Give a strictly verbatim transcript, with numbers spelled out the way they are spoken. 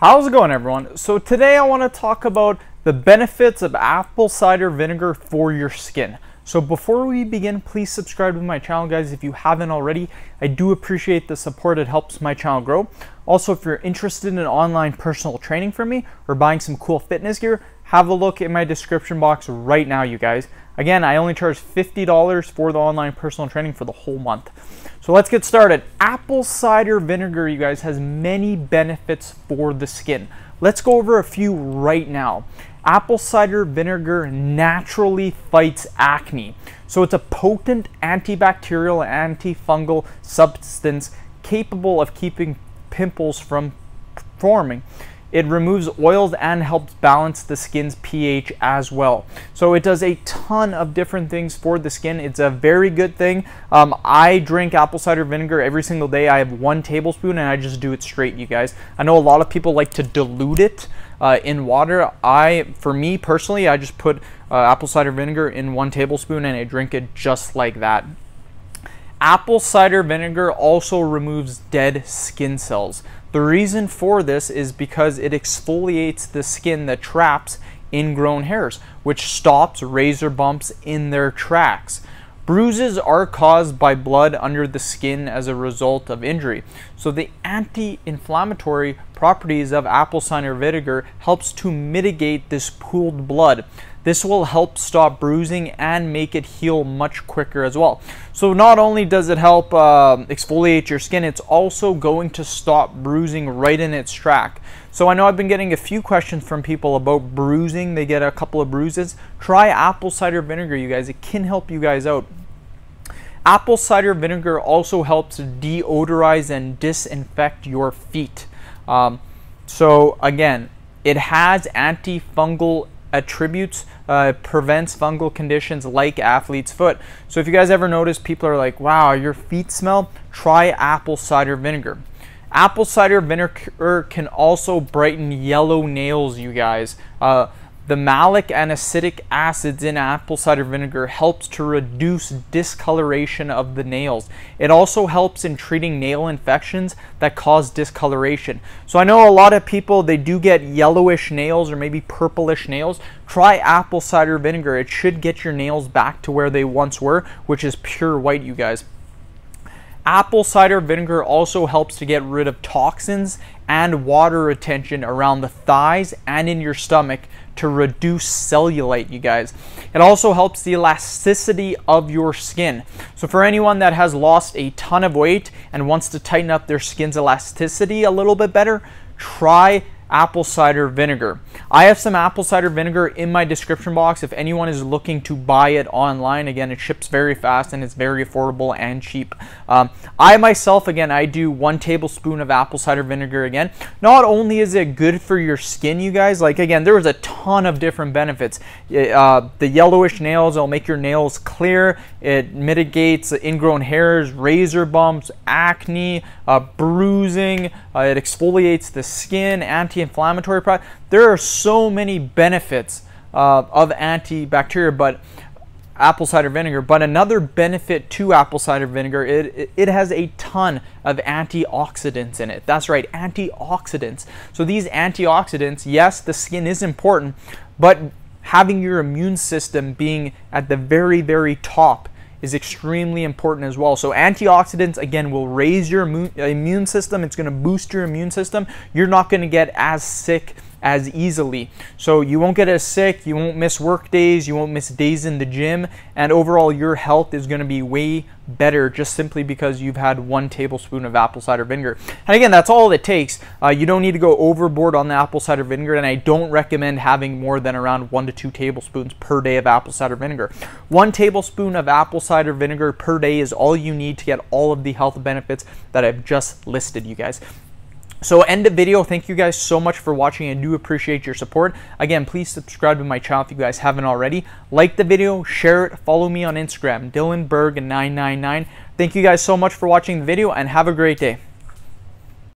How's it going, everyone? So today I want to talk about the benefits of apple cider vinegar for your skin. So before we begin, please subscribe to my channel, guys, if you haven't already. I do appreciate the support. It helps my channel grow. Also, if you're interested in online personal training from me or buying some cool fitness gear, have a look in my description box right now, you guys. Again, I only charge fifty dollars for the online personal training for the whole month. So let's get started. Apple cider vinegar, you guys, has many benefits for the skin. Let's go over a few right now. Apple cider vinegar naturally fights acne. So it's a potent antibacterial, antifungal substance capable of keeping pimples from forming. It removes oils and helps balance the skin's pH as well. So it does a ton of different things for the skin. It's a very good thing. Um, I drink apple cider vinegar every single day. I have one tablespoon and I just do it straight, you guys. I know a lot of people like to dilute it uh, in water. I, for me personally, I just put uh, apple cider vinegar in one tablespoon and I drink it just like that. Apple cider vinegar also removes dead skin cells. The reason for this is because it exfoliates the skin that traps ingrown hairs, which stops razor bumps in their tracks. Bruises are caused by blood under the skin as a result of injury. So the anti-inflammatory properties of apple cider vinegar helps to mitigate this pooled blood. This will help stop bruising and make it heal much quicker as well. So not only does it help uh, exfoliate your skin, it's also going to stop bruising right in its track. So I know I've been getting a few questions from people about bruising. They get a couple of bruises. Try apple cider vinegar, you guys. It can help you guys out. Apple cider vinegar also helps deodorize and disinfect your feet. Um, so again, it has antifungal attributes, uh, prevents fungal conditions like athlete's foot. So if you guys ever notice people are like, wow, your feet smell, try apple cider vinegar. Apple cider vinegar can also brighten yellow nails, you guys. Uh, the malic and acidic acids in apple cider vinegar helps to reduce discoloration of the nails. It also helps in treating nail infections that cause discoloration. So I know a lot of people, they do get yellowish nails or maybe purplish nails. Try apple cider vinegar. It should get your nails back to where they once were, which is pure white, you guys. Apple cider vinegar also helps to get rid of toxins and water retention around the thighs and in your stomach to reduce cellulite, you guys. It also helps the elasticity of your skin. So for anyone that has lost a ton of weight and wants to tighten up their skin's elasticity a little bit better, try apple cider vinegar. I have some apple cider vinegar in my description box if anyone is looking to buy it online. Again, it ships very fast and it's very affordable and cheap. Um, I myself, again, I do one tablespoon of apple cider vinegar. Again, not only is it good for your skin, you guys, like again, there is a ton of different benefits. Uh, the yellowish nails, it'll make your nails clear. It mitigates ingrown hairs, razor bumps, acne, uh, bruising. Uh, it exfoliates the skin, anti-inflammatory product. There are so many benefits uh, of antibacterial, but apple cider vinegar. But another benefit to apple cider vinegar, it, it has a ton of antioxidants in it. That's right, antioxidants. So these antioxidants, yes, the skin is important, but having your immune system being at the very, very top is extremely important as well. So antioxidants, again, will raise your immune system. It's going to boost your immune system. You're not going to get as sick as easily. So you won't get as sick, you won't miss work days, you won't miss days in the gym, and overall your health is going to be way better just simply because you've had one tablespoon of apple cider vinegar. And again, that's all it takes. Uh, you don't need to go overboard on the apple cider vinegar, and I don't recommend having more than around one to two tablespoons per day of apple cider vinegar. One tablespoon of apple cider vinegar per day is all you need to get all of the health benefits that I've just listed, you guys. So end of video. Thank you guys so much for watching. I do appreciate your support. Again, please subscribe to my channel if you guys haven't already. Like the video, share it, follow me on Instagram, Dylan Berg nine nine nine. Thank you guys so much for watching the video and have a great day.